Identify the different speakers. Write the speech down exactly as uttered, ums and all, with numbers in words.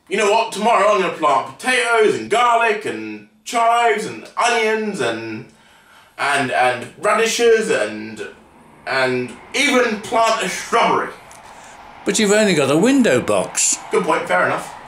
Speaker 1: You know what? Tomorrow I'm going to plant potatoes and garlic and chives and onions and and and radishes and and even plant a strawberry.
Speaker 2: But you've only got a window box.
Speaker 1: Good point. Fair enough.